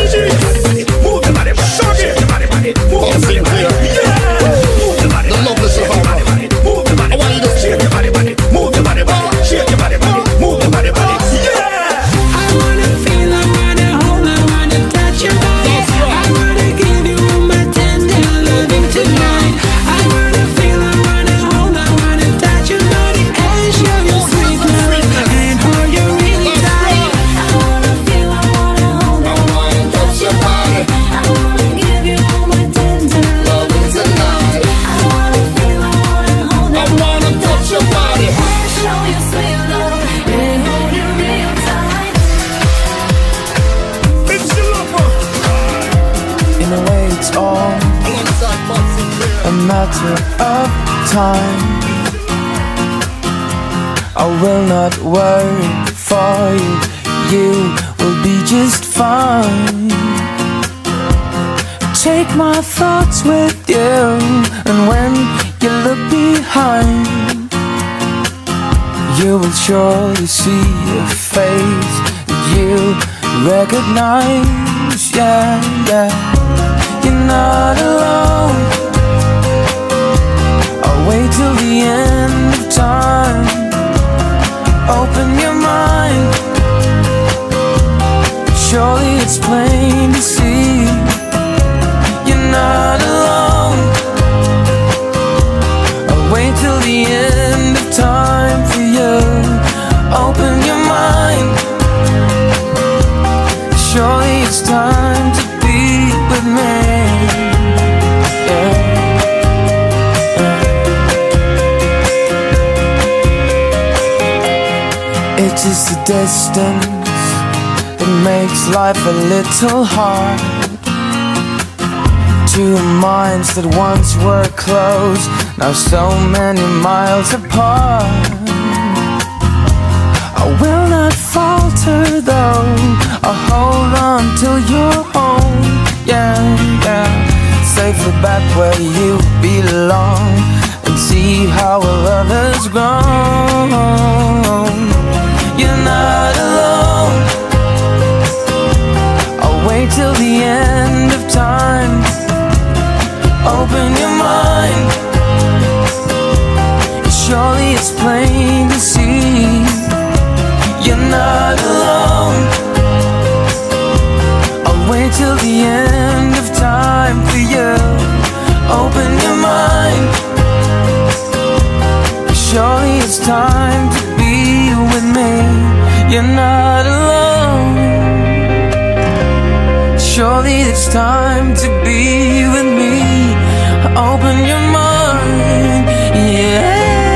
move your body, body, shake your body, body, move your body, body, yeah. Move your body, body, shake your body, body, move your body, body, shake your body, body, move your body, body, shake your body, body, move your body, body, yeah.
I wanna feel, I wanna hold, I wanna touch your body. I wanna give you all my tender loving tonight. I wanna feel, I wanna hold, I wanna touch your body and show you sweet love and hold you really tight.
I wanna feel, I wanna hold, I wanna touch your body. I wanna give you all my tender loving tonight. I wanna feel, I wanna hold, I wanna touch your body and show you sweet love and hold you real tight.
It's your lover.
In a way it's all
Alongside Boxy
a matter of time. I will not worry for you, you will be just fine. Take my thoughts with you, and when you look behind, you will surely see a face that you recognize. Yeah, yeah, you're not alone. I'll wait till the end of time. Open your mind, surely it's plain to see. You're not alone. I'll wait till the end of time for you. Open your mind, surely it's time to be with me. Yeah. It is the distance that makes life a little hard. Two minds that once were close, now so many miles apart. I will not falter though, I'll hold on till you're home. Yeah, yeah. safely back where you belong, and see how our love has grown. You're not alone. I'll wait till the end of time. Open your mind. Surely it's plain to see you're not alone. I'll wait till the end of time for you. Open your mind. Surely it's time to be with me. You're not alone. Surely it's time to be with me. Open your mind. Yeah.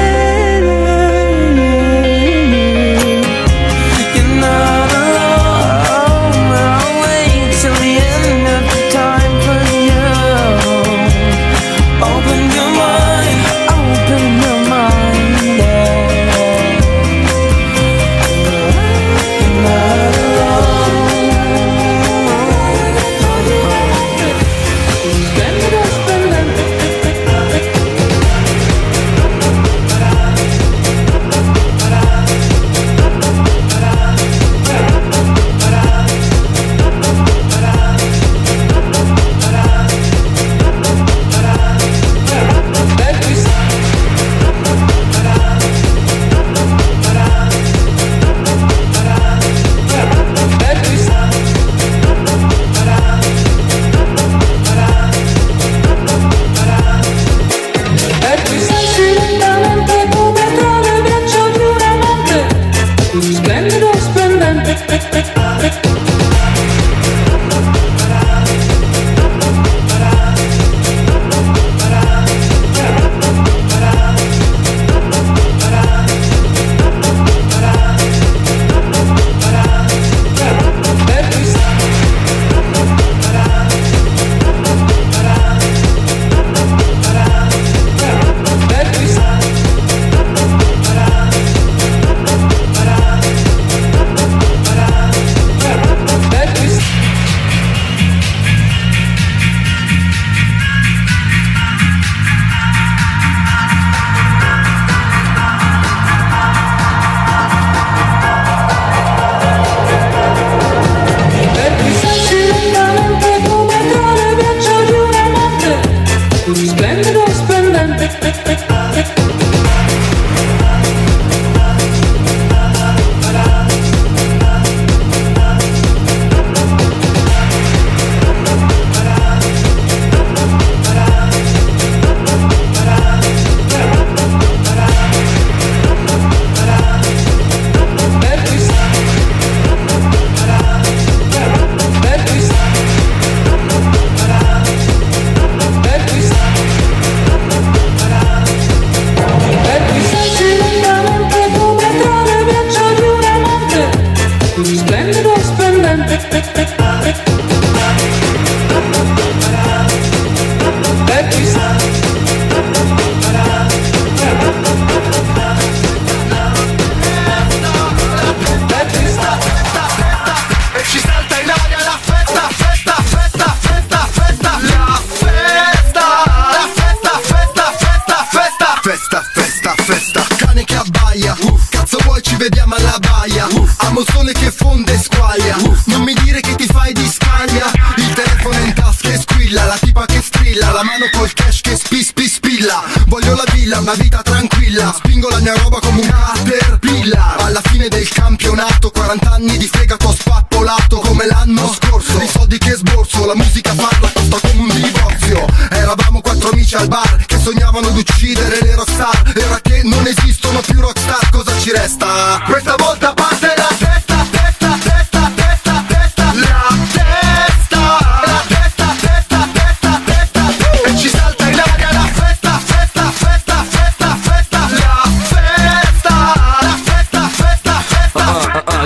Una vita tranquilla, spingo la mia roba come un caterpillar. Alla fine del campionato, quaranta anni di fegato spappolato come l'anno scorso. I soldi che sborso, la musica farla costa come un divorzio. Eravamo quattro amici al bar che sognavano di uccidere le rockstar. E ora che non esistono più rockstar, cosa ci resta? Questa volta parte la testa, testa, testa, testa, testa. La testa, la testa, testa, testa, testa. E ci salta in aria la festa, festa, festa, festa, festa. La festa, la festa, festa, festa.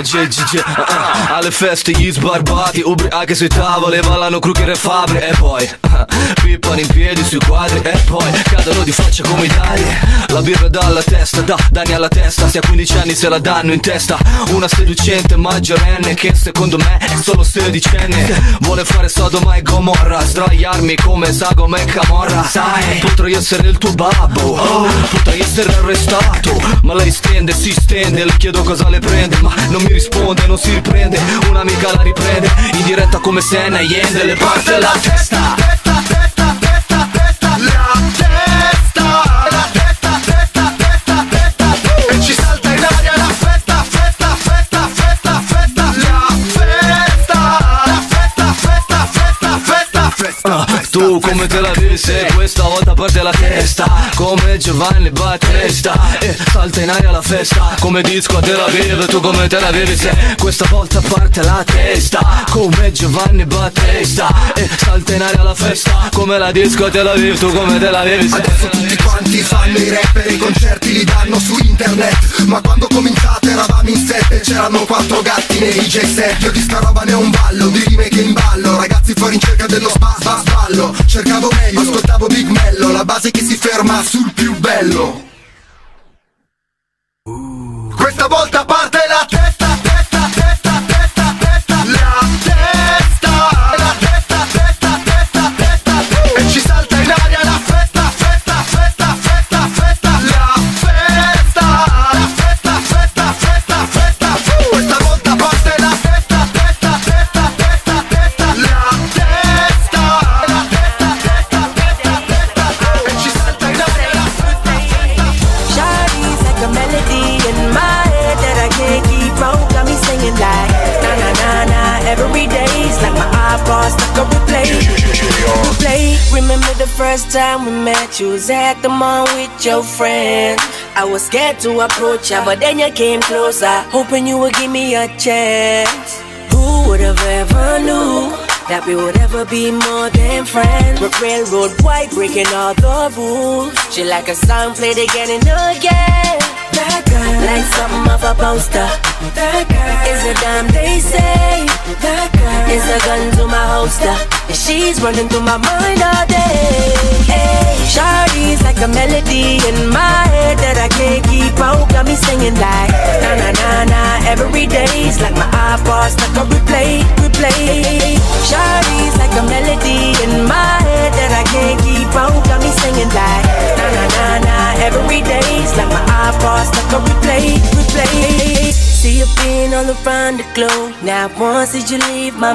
G G G uh, uh, alle feste gli sbarbati, ubriachi sui tavoli, ballano Kruger e Fabri. E poi uh, pippano in piedi sui quadri. E poi cadono di faccia come i dadi. La birra dalla testa, da danni alla testa. Se a quindici anni se la danno in testa. Una seducente maggiorenne che secondo me è solo sedicenne. Vuole fare Sodoma e Gomorra, sdraiarmi come Sagoma e Camorra. Sai, potrei essere il tuo babbo, oh, potrei essere arrestato. Ma lei stende, si stende, le chiedo cosa le prende, ma non mi risponde, non si riprende. Un'amica la riprende, in diretta come Senna e Yende. Le parte la testa,
testa, testa, testa, testa, la testa, la testa, testa, testa, testa, e ci salta in aria la festa, festa, festa, festa, festa, la festa, la festa, festa, festa, festa, festa.
Uh, tu come te la vivi se questa volta parte la testa, come Giovanni Battista, e salta in aria la festa, come disco a Tel Aviv. Tu come te la vivi se questa volta parte la testa, come Giovanni Battista, e salta in aria la festa, come la disco a Tel Aviv. Tu come te la vivi se
adesso tutti quanti fanno i rapper, i concerti li danno su internet. Ma quando cominciate eravamo in sette, c'erano quattro gatti nei D J set. Io di sta roba ne ho un ballo, di rime che in ballo, ragazzi fuori in cerca dello spa, spa, sballo. Cercavo meglio, ascoltavo Big Mello, la base che si ferma sul più bello. Questa volta parte la testa, testa, testa, testa, testa, la testa, la testa, testa, testa, testa, e ci salta in aria la festa, festa, festa, festa, festa, la festa, la festa, festa, festa, festa. Questa volta parte la testa, testa, testa, testa, testa, la testa, la testa, testa, testa, testa, e ci salta in aria la festa, festa.
Shawty's like a melody in my head that I can't keep on. Got me singing like na na na na every day's like my iPod stuck on replay. Replay. Remember the first time we met? You was at the mall with your friend. I was scared to approach ya, but then you came closer, hoping you would give me a chance. Who would have ever knew that we would ever be more than friends? We're railroad white, breaking all the rules. She like a song played again and again. That girl, like something off a poster. That girl is a dime they say. That girl is a gun to my holster, and she's running through my mind all day. Hey, Shawty's like a melody in my head that I can't keep out. Got me singing like na na na na every day's like my iPod stuck on replay, replay. Shawty's like a melody in my head that I can't keep out. Got me singing like na na na na every day's like my iPod stuck on replay, replay. See you being all around the globe. Now once did you leave my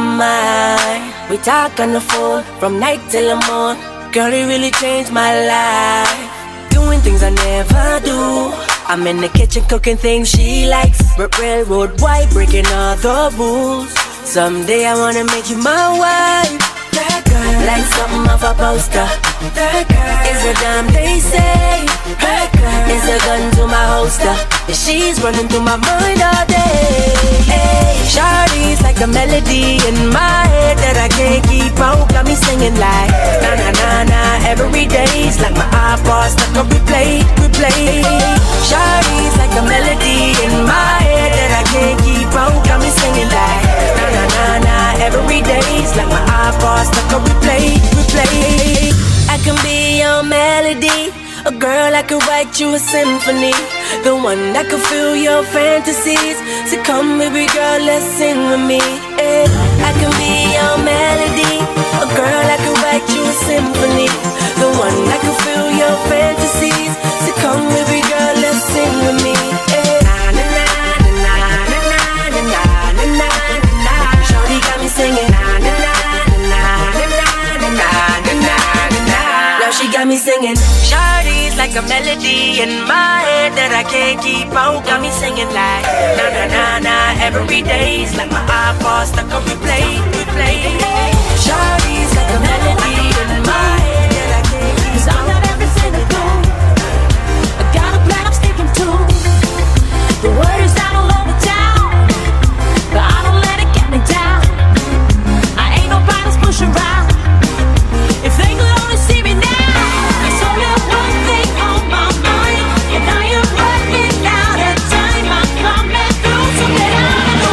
mind? We talk on the phone from night till the morning. Girl, it really changed my life. Doing things I never do. I'm in the kitchen cooking things she likes. But railroad white, breaking all the rules. Someday I wanna make you my wife. That girl, like something off a poster. That girl is a dime they say. That girl is a gun to my holster, and she's running through my mind all day. Hey, Shawty's like a melody in my head that I can't keep out. Got me singing like na na na na every day's like my iPod stuck on replay, replay. Shawty's like a melody in my head that I can't keep out. Got me singing like na na na na every day's like my iPod stuck on replay, replay. I can be your melody, a girl that could write you a symphony, the one that could fill your fantasies. So come baby girl, let's sing with me. Yeah. I can be your melody, a girl that could write you a symphony, the one that could fill your fantasies. So come baby girl, let's sing with me. Yeah. Na na na na na na na na na na na. Shawty got me singing na na na na na na na na na. Now she got me singing. Shawty's like a melody in my head that I can't keep out. Got me singing like na na na na every day's like my iPod stuck on replay, replay. Shawty's like a melody in my head that I can't keep out. 'Cause I'm not everything to do. I got a plan I'm sticking to. The word is out all over town, but I don't let it get me down. I ain't nobody's push around. If they could only see me now, there's only one thing on my mind, and I am running out of time. I'm coming through, so get out of the